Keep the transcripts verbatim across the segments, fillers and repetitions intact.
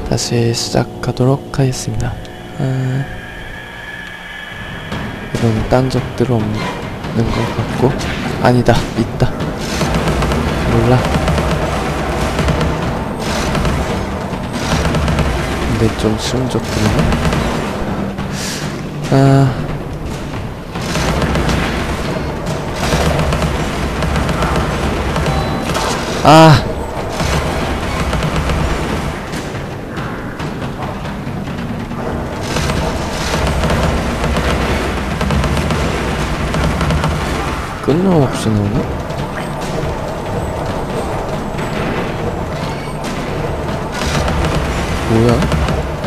다시 시작하도록 하겠습니다. 아, 이런 딴 적들 없는 것 같고, 아니다, 있다. 몰라. 근데 좀 쉬운 적들이네. 아, 아, 끊임없이 나오네? 뭐야?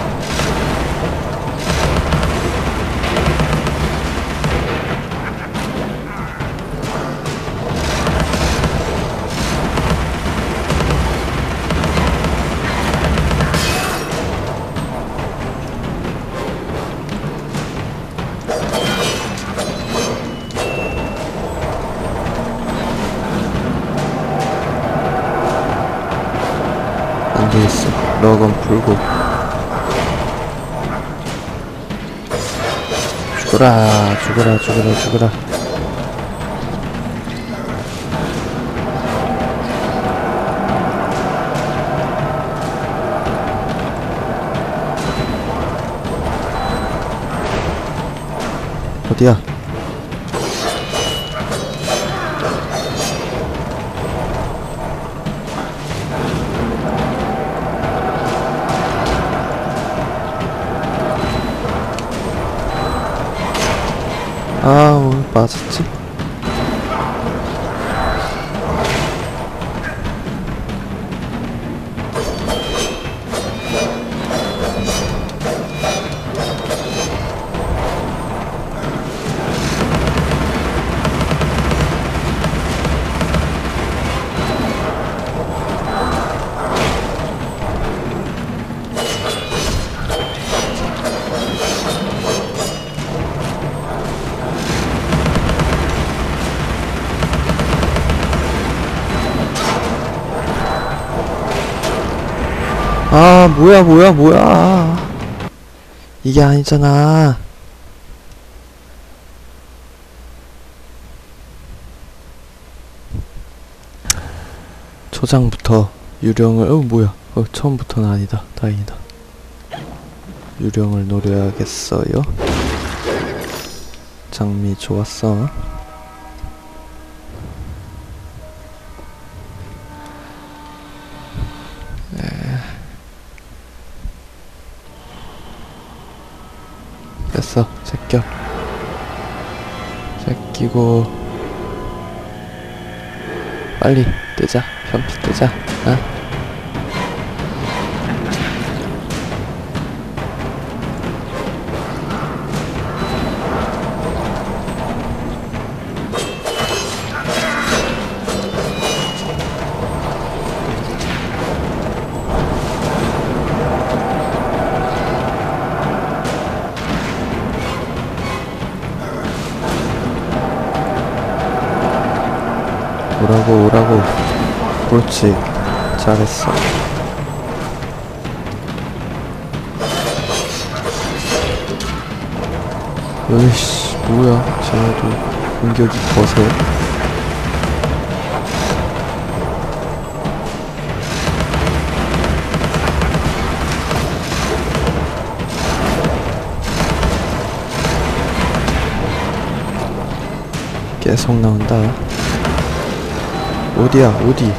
안되겠어. 럭은 풀고 죽어라 죽어라 죽어라 죽어라. 어디야? 아, 왜 맞았지? 아, 뭐야 뭐야 뭐야, 이게 아니잖아. 초장부터 유령을, 어 뭐야, 어 처음부터는 아니다. 다행이다. 유령을 노려야겠어요. 장미 좋았어. 됐어, 제껴. 제끼고 빨리 뜨자. 현피 뜨자. 어? 오라고 오라고. 그렇지, 잘했어. 으이씨, 뭐야, 쟤네도 공격이 거세. 계속 나온다. 어디야, 어디?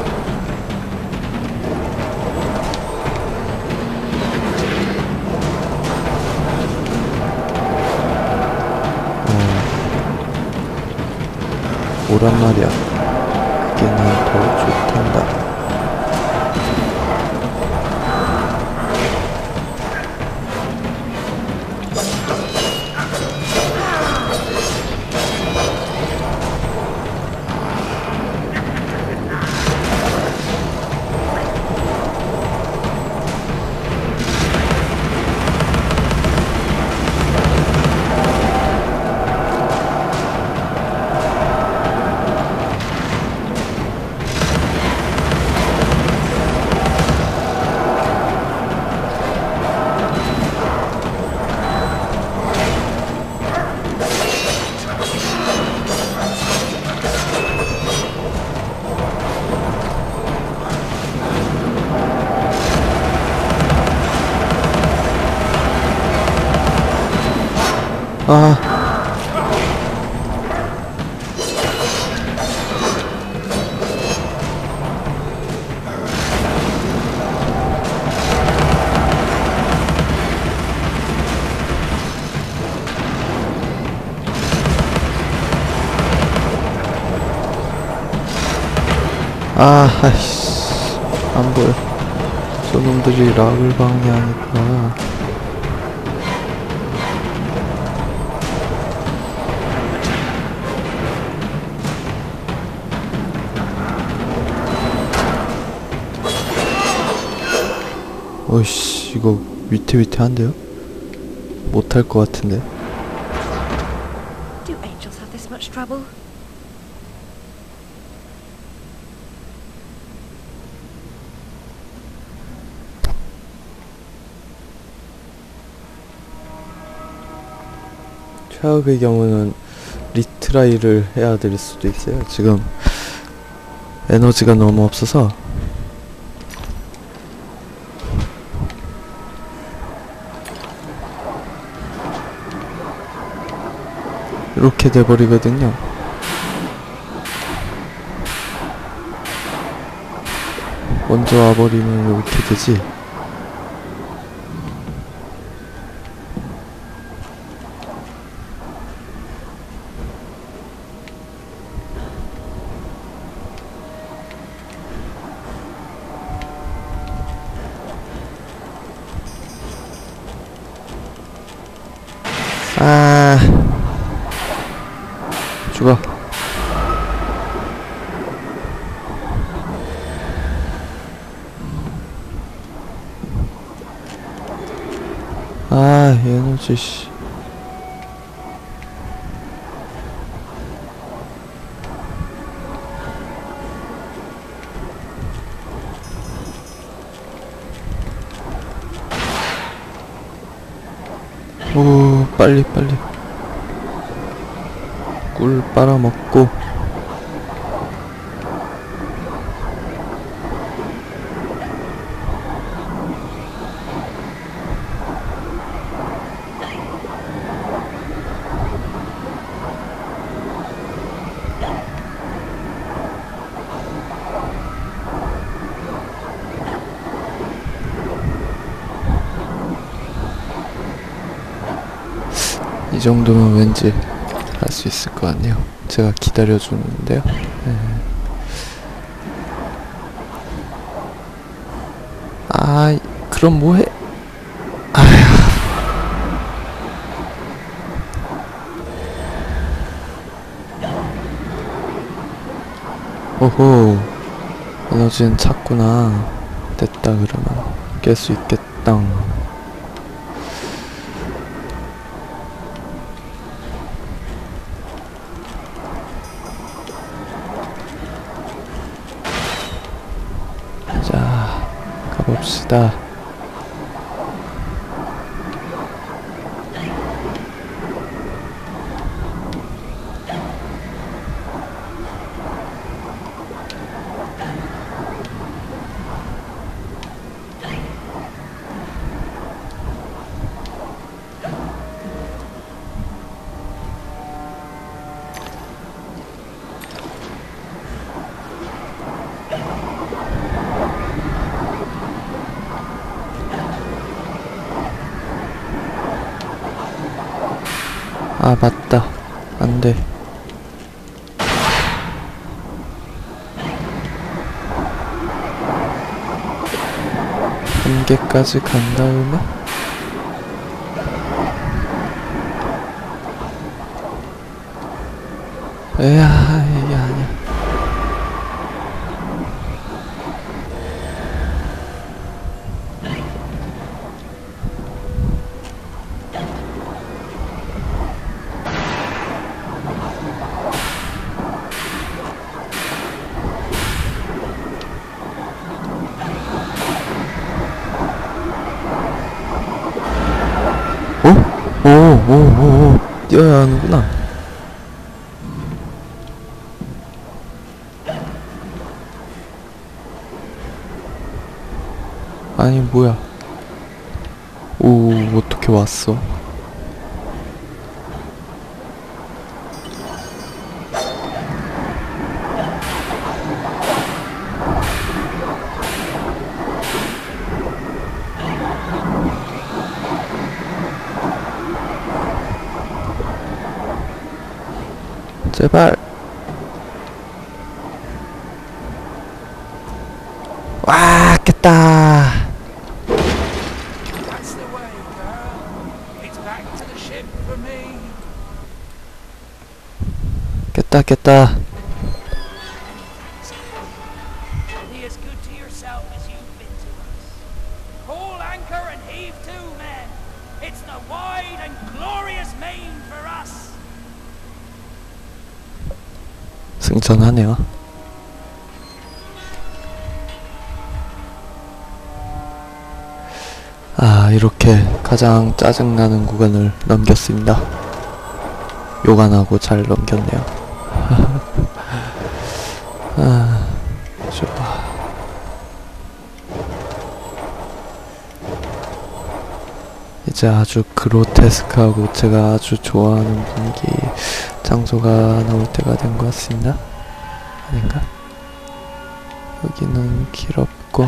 어, 오란 말이야. 그게 난 더 좋단다. 아. 아, 아이씨. 안 보여. 저놈들이 락을 방해하니까. 어이씨, 이거 위태위태한데요? 못할 것 같은데. Do angels have this much trouble? 최악의 경우는 리트라이를 해야 될 수도 있어요. 지금 에너지가 너무 없어서. 이렇게 돼버리거든요. 먼저 와버리면 이렇게 되지. 아, 죽어. 아, 에너지 씨. 오, 빨리 빨리 꿀 빨아먹고. 이 정도면 왠지 할 수 있을 것 같네요. 제가 기다려주는데요. 네. 아, 그럼 뭐해? 아휴. 오호, 에너지는 찼구나. 됐다. 그러면 깰 수 있겠다. 자, 가봅시다. 아, 맞다. 안 돼. 한 개까지 간 다음에 에야, 이게 아니야. 어? 오, 오, 오, 오. 뛰어야 하는구나. 아니, 뭐야. 오, 어떻게 왔어? 제발. 와, 깼다. That's the way, girl. It's back to the ship for me. 깼다, 깼다. Be as good to yourself as you've been to us. Haul anchor and heave to, men. It's the wide and glorious main for us. 승천하네요. 아, 이렇게 가장 짜증나는 구간을 넘겼습니다. 욕 안 하고 잘 넘겼네요. 아, 좋아. 이제 아주 그로테스크하고 제가 아주 좋아하는 분위기 장소가 나올 때가 된 것 같습니다. 아닌가? 여기는 길 없고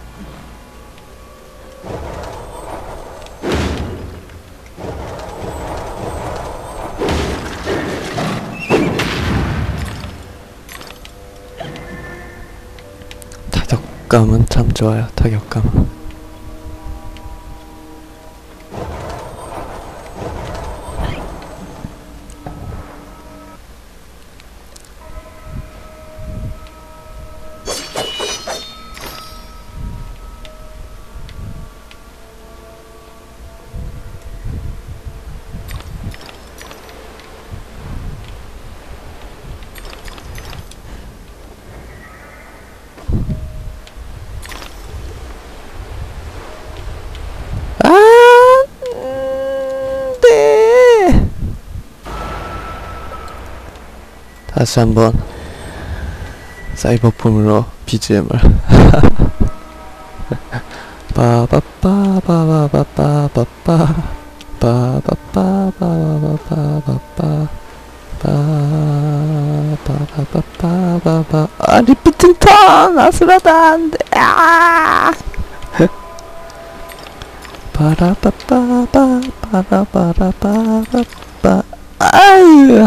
타격감은 참 좋아요. 타격감은. 다시 한번 사이버폼으로 비지엠을 빠바빠바바바바바바 빠바빠바바바바바 빠바바바바바 아 리피팅 턴 아슬하다 안돼 아 빠라빠빠바 빠라빠라빠바바 아유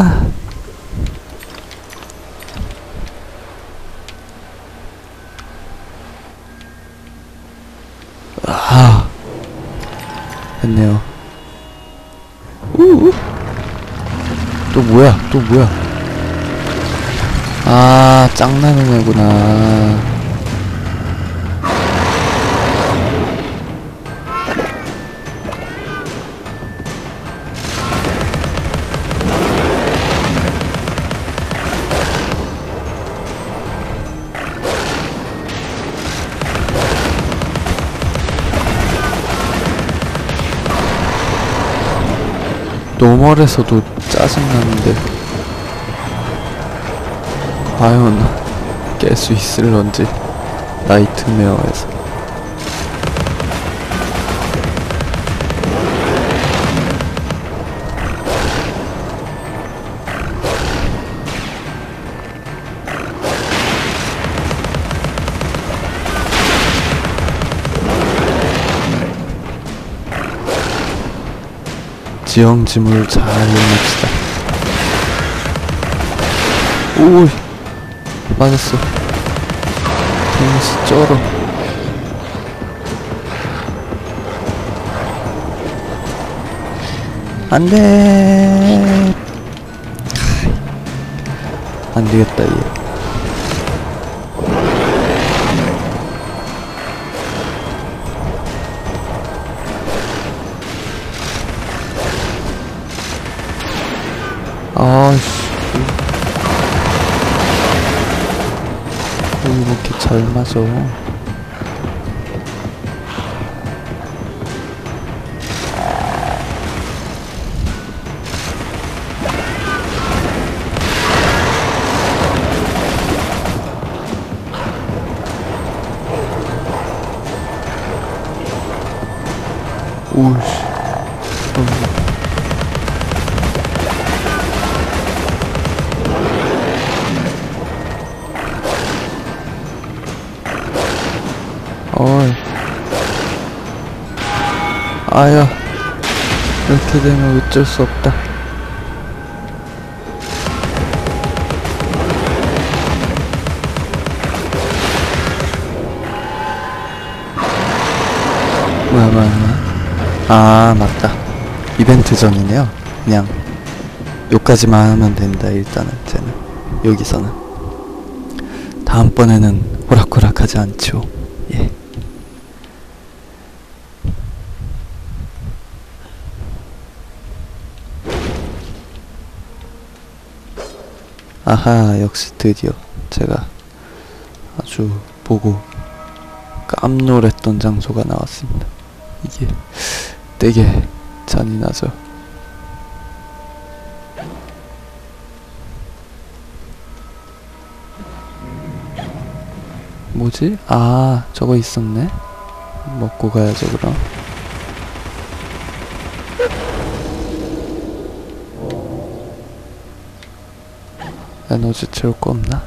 아, 했네요. 우우. 또 뭐야? 또 뭐야? 아, 짱나는 애구나. 노멀에서도 짜증나는데 과연 깰 수 있을런지 나이트메어에서 지형지물 잘 이용합시다. 오, 맞았어. 데미지 쩔어. 안돼. 안되겠다 얘. 아씨, 왜 이렇게 잘 맞아? 오씨, 어. 어이, 아야, 이렇게 되면 어쩔 수 없다. 뭐야 뭐야 뭐야. 아 맞다, 이벤트 전이네요. 그냥 요까지만 하면 된다. 일단은 쟤는 여기서는 다음번에는 호락호락하지 않죠. 예. 아하, 역시 드디어 제가 아주 보고 깜놀했던 장소가 나왔습니다. 이게 되게 잔인하죠. 뭐지? 아, 저거 있었네. 먹고 가야죠 그럼. 에너지 채울 거 없나?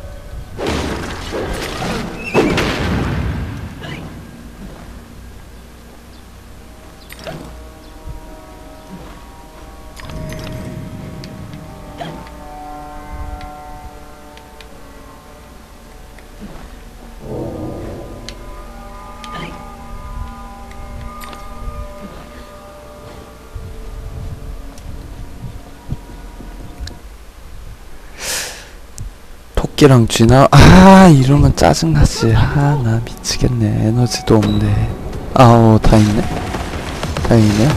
토끼랑 쥐나? 아, 이러면 짜증나지. 아, 나 미치겠네. 에너지도 없네. 아오, 다 있네? 다행이네요.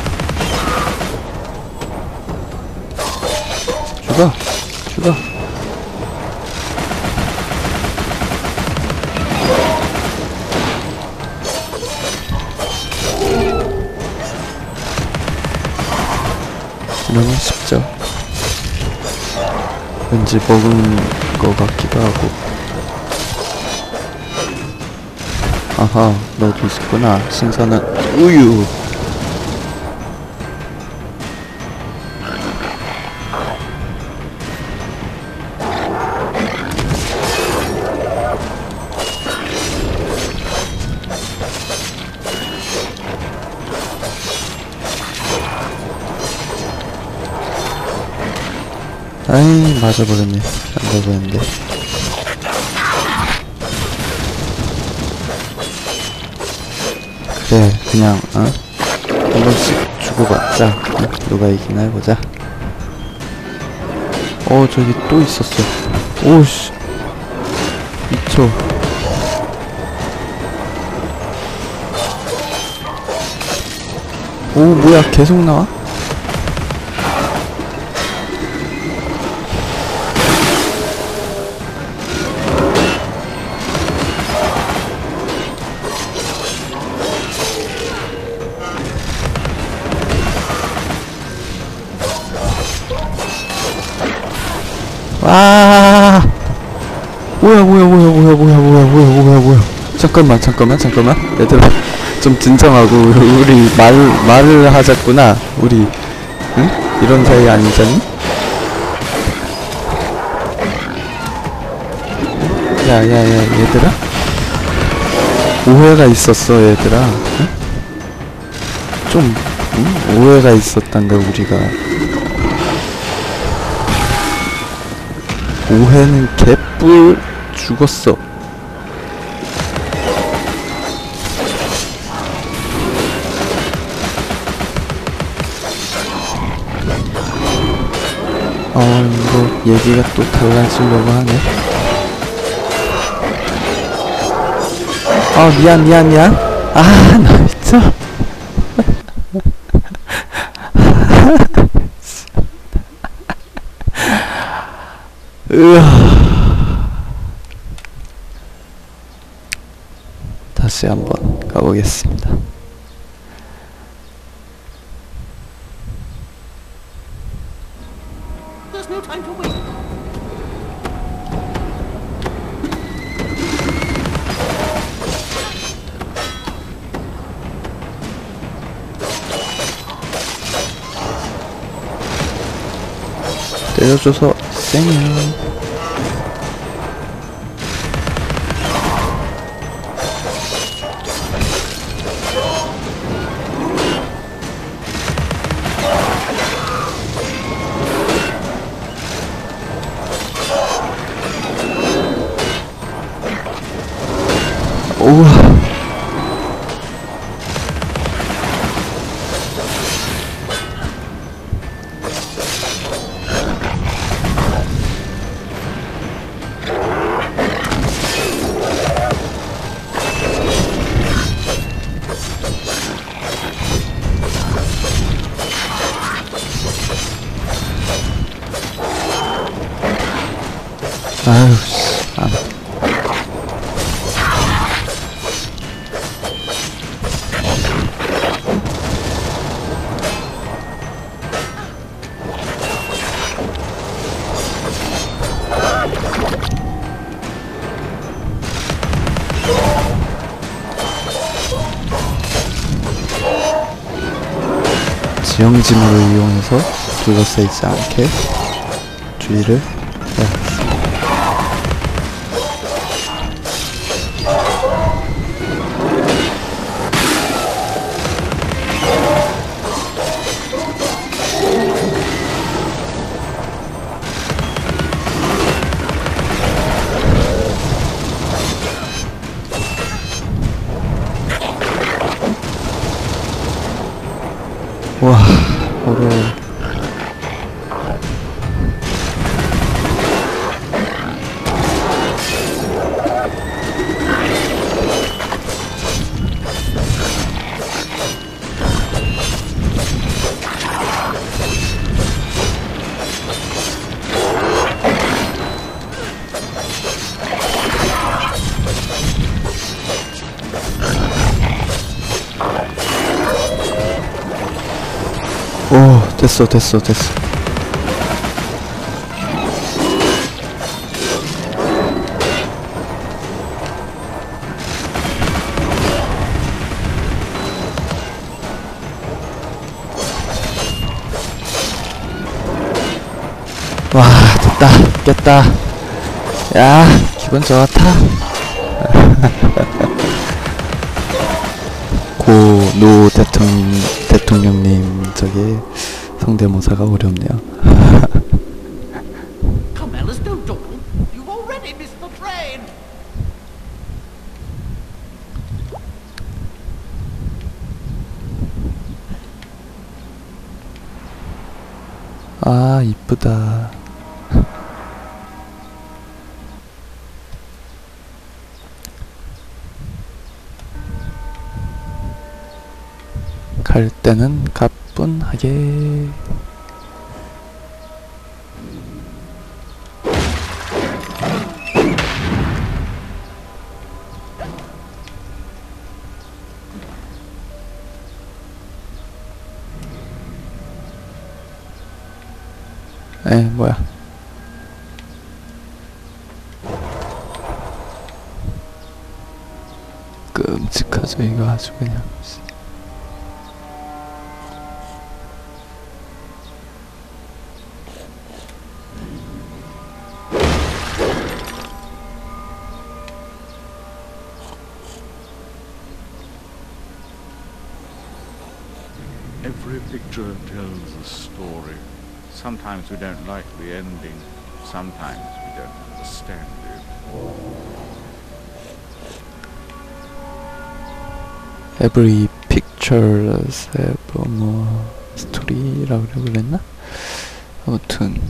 죽어! 죽어! 이러면 쉽죠. 왠지 먹은 것 같기도 하고. 아하, 너도 있었구나. 신선한 우유. 아이, 맞아버렸네. 안 잡았는데. 그래, 그냥, 어? 한 번씩 주고받자. 어? 누가 이기나 해보자. 어, 저기 또 있었어. 오씨. 미쳐. 오, 뭐야, 계속 나와? 와, 뭐야 뭐야 뭐야 뭐야 뭐야 뭐야 뭐야 뭐야 뭐야. 잠깐만 잠깐만 잠깐만 얘들아, 좀 진정하고 우리 말 말을 하자꾸나. 우리 응? 이런 사이 아니잖니? 야야야 얘들아, 오해가 있었어 얘들아. 응? 좀 응? 오해가 있었단다. 우리가 오해는 개뿔 죽었어. 어, 이거 얘기가 또 달라지려고 하네. 아, 미안 미안 미안. 아, 나 미쳐. 으아. 다시 한번 가보겠습니다. There's no time to wait. 때려줘서 쌩이야. 우와. 아유 씨. 안. 지형지물을 이용해서 둘러싸이지 않게 주의를 해야겠습니다. 와, 어려워. 오, 됐어, 됐어, 됐어. 와, 됐다, 깼다. 야, 기분 좋았다. 고, 노 대통령, 대통령님, 저기, 성대모사가 어렵네요. Come, Alice, don't dawdle. You've already missed the train. 아, 이쁘다. 갈 때는 가뿐하게. 에, 뭐야. 끔찍하죠, 이거 아주 그냥. Every picture tells a story. Sometimes we don't like the ending. Sometimes we don't understand it. Every picture have 뭐 스토리라고 그랬나? 아무튼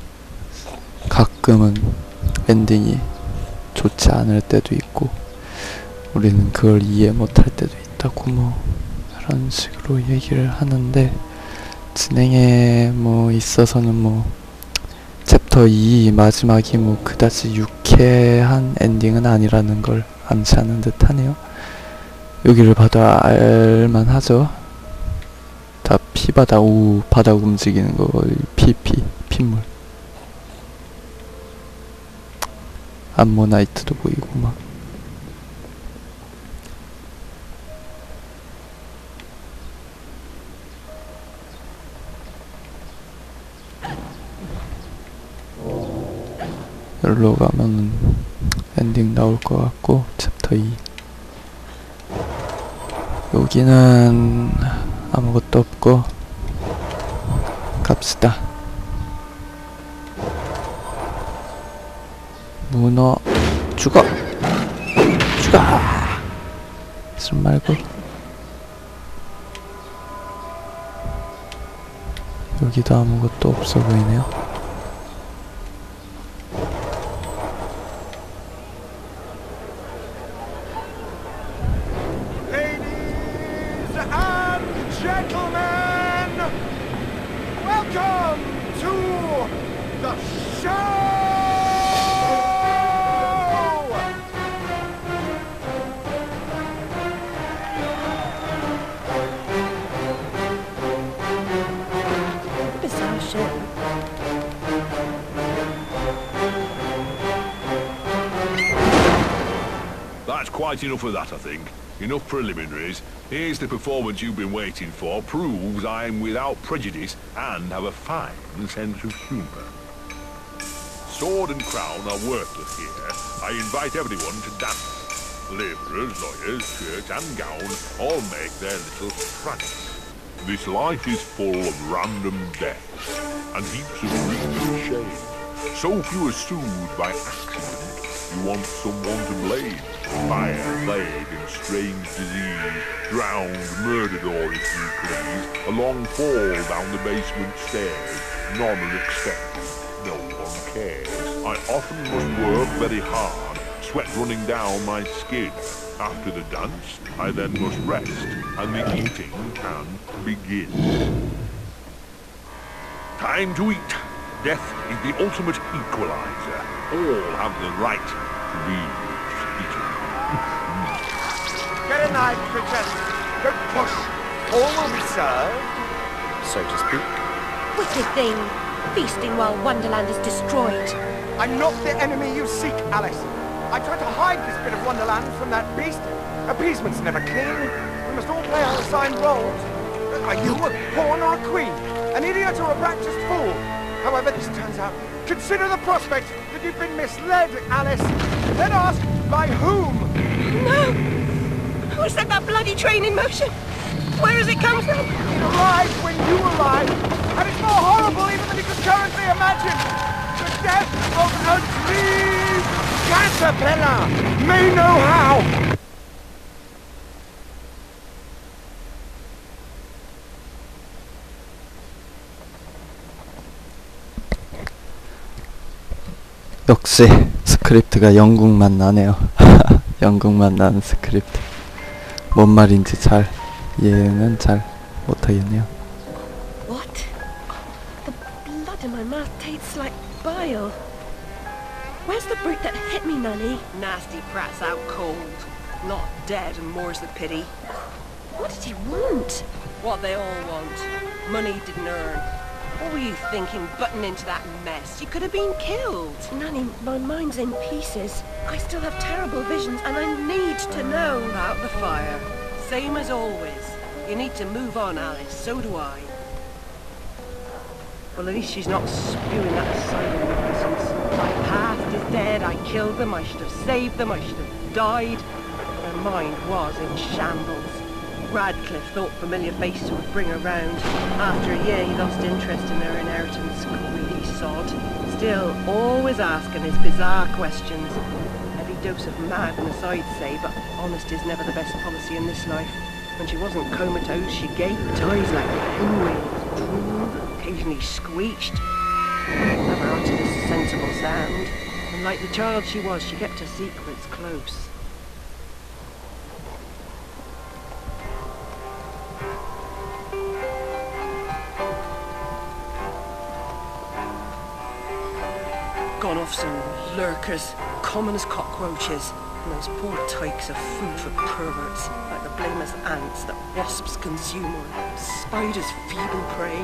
가끔은 엔딩이 좋지 않을 때도 있고 우리는 그걸 이해 못할 때도 있다고 뭐 그런 식으로 얘기를 하는데 진행에 뭐 있어서는 뭐 챕터 이 마지막이 뭐 그다지 유쾌한 엔딩은 아니라는 걸 암시하는 듯 하네요. 여기를 봐도 알만하죠. 다 피바다. 오, 바닥 움직이는 거. 피피 핏물. 암모나이트도 보이고 막. 여기로 가면은 엔딩 나올 것 같고 챕터 이. 여기는 아무것도 없고 갑시다. 문어 죽어! 죽어! 술 말고 여기도 아무것도 없어 보이네요. Gentlemen, welcome to the show! quite enough of that, I think. Enough preliminaries. Here's the performance you've been waiting for. Proves I'm without prejudice and have a fine sense of humour. Sword and crown are worthless here. I invite everyone to dance. Labourers, lawyers, shirt and gown all make their little strikes. This life is full of random deaths and heaps of grief and shame. So few are soothed by accident. You want someone to blame. Fire, plague, and strange disease. Drowned, murdered, or if you please, a long fall down the basement stairs. None are expected. No one cares. I often must work very hard, sweat running down my skin. After the dance, I then must rest, and the eating can begin. Time to eat. Death is the ultimate equalizer. All have the right to be eaten. Get a knife, Princess. Don't push. All will be served. So to speak. Wicked thing. Feasting while Wonderland is destroyed. I'm not the enemy you seek, Alice. I tried to hide this bit of Wonderland from that beast. Appeasement's never clean. We must all play our assigned roles. Are you a pawn or a queen? An idiot or a practiced fool? However this turns out, consider the prospect that you've been misled, Alice. Then ask, by whom? No! Who set that bloody train in motion? Where has it come from? It arrived when you arrived, and it's more horrible even than you could currently imagine. The death of a dream caterpillar may know how. 역시 스크립트가 영국만 나네요. 영국만 나는 스크립트. 뭔 말인지 잘 이해는 잘 못하겠네요. What? The blood in my mouth tastes like bile. Where's the brute that hit me, Nanny? Nasty brat's out cold. Not dead, and more's the pity. What did he want? What they all want. Money didn't earn. What were you thinking, butting into that mess? You could have been killed. Nanny, my mind's in pieces. I still have terrible visions, and I need to know. About the fire. Same as always. You need to move on, Alice. So do I. Well, at least she's not spewing that asylum nonsense. My past is dead. I killed them. I should have saved them. I should have died. Her mind was in shambles. Radcliffe thought familiar faces would bring her round. After a year, he lost interest in her inheritance. Greedy sod. Still, always asking his bizarre questions. Heavy dose of madness, I'd say, but honesty's never the best policy in this life. When she wasn't comatose, she gave ties like pinwheels, drew, occasionally screeched. Never uttered a sensible sound. And like the child she was, she kept her secrets close. Gone off some lurkers, common as cockroaches. And those poor tykes are food for perverts, like the blameless ants that wasps consume or spiders' feeble prey.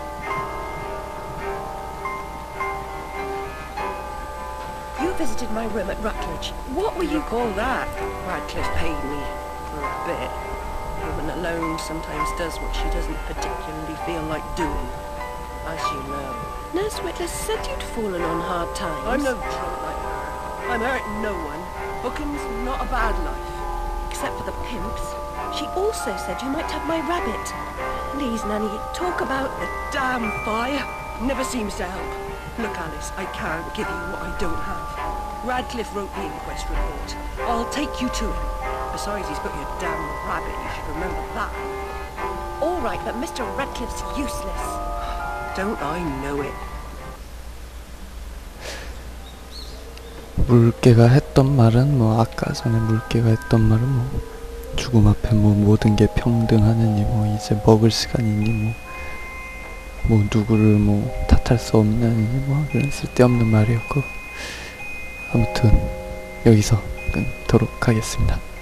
You visited my room at Rutledge. What will you call that? Radcliffe paid me for a bit. A woman alone sometimes does what she doesn't particularly feel like doing, as you know. Nurse Whitler said you'd fallen on hard times. I'm no drunk like her. I'm hurting no one. Booking's not a bad life. Except for the pimps. She also said you might have my rabbit. Please, Nanny, talk about... The damn fire never seems to help. Look, Alice, I can't give you what I don't have. Radcliffe wrote the inquest report. I'll take you to him. Besides, he's got your damn rabbit. You should remember that. All right, but Mister Radcliffe's useless. Don't I know it? 물개가 했던 말은 뭐 아까 전에 물개가 했던 말은 뭐 죽음 앞에 뭐 모든 게 평등하느니 뭐 이제 먹을 시간이니 뭐 뭐 누구를 뭐 탓할 수 없느니 뭐 그런 쓸데없는 말이었고 아무튼 여기서 끊도록 하겠습니다.